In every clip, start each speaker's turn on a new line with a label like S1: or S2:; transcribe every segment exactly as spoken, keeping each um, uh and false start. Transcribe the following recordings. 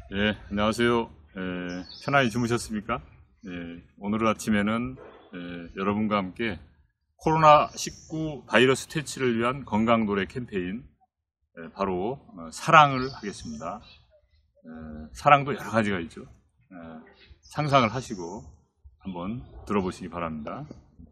S1: 네, 안녕하세요. 에, 편안히 주무셨습니까? 에, 오늘 아침에는 에, 여러분과 함께 코로나 십구 바이러스 퇴치를 위한 건강노래 캠페인 에, 바로 어, 사랑을 하겠습니다. 에, 사랑도 여러 가지가 있죠. 에, 상상을 하시고 한번 들어보시기 바랍니다.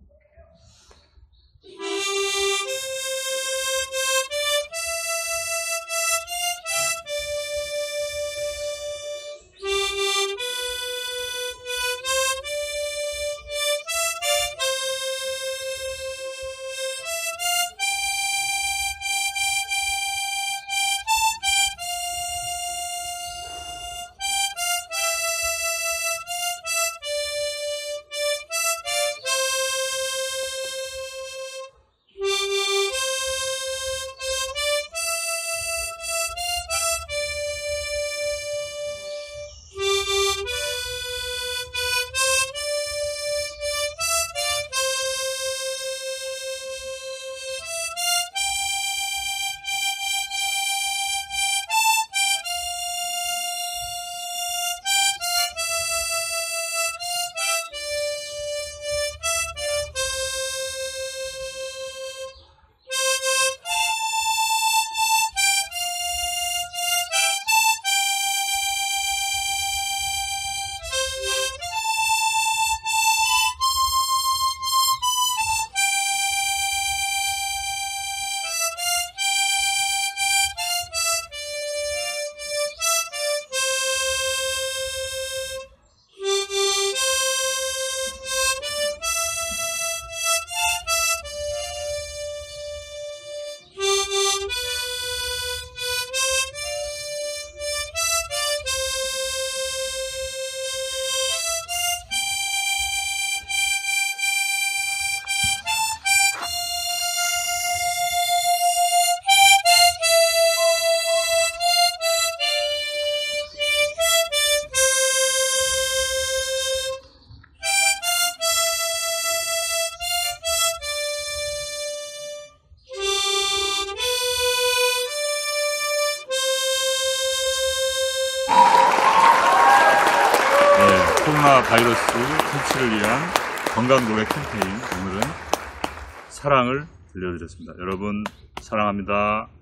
S1: 코로나 바이러스 퇴치를 위한 건강노래 캠페인, 오늘은 사랑을 들려드렸습니다. 여러분 사랑합니다.